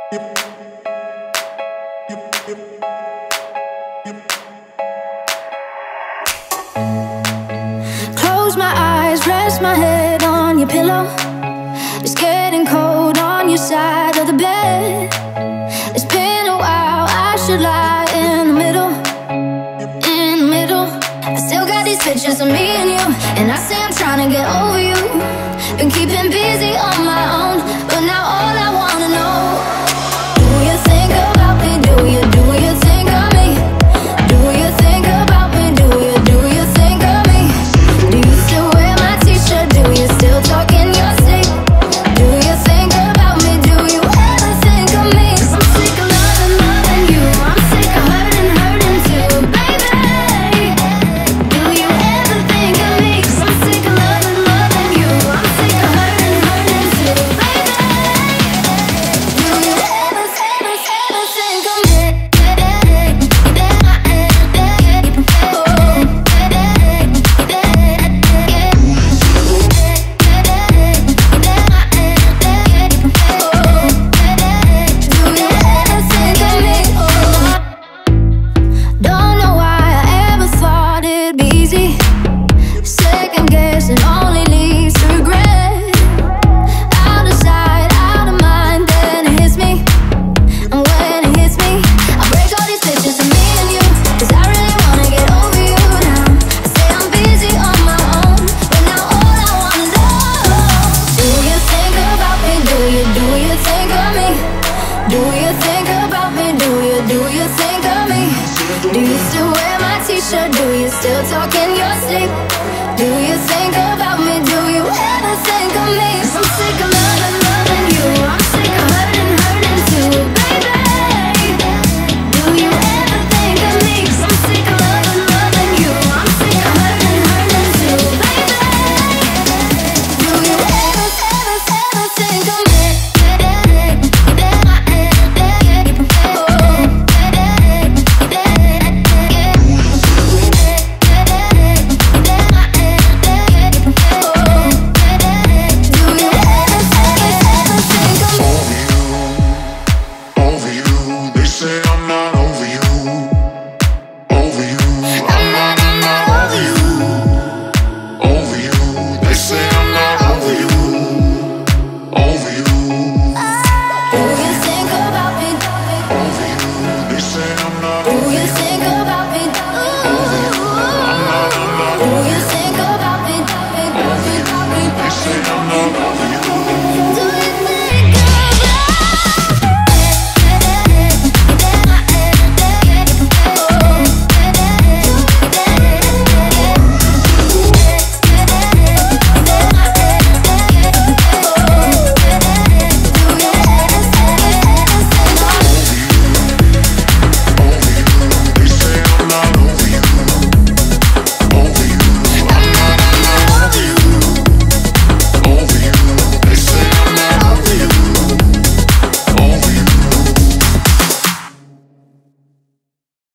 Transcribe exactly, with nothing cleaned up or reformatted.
Close my eyes, rest my head on your pillow. It's getting cold on your side of the bed. It's been a while, I should lie in the middle. In the middle, I still got these pictures of me and you, and I say I'm trying to get over you. Been keeping busy on my own, but now all I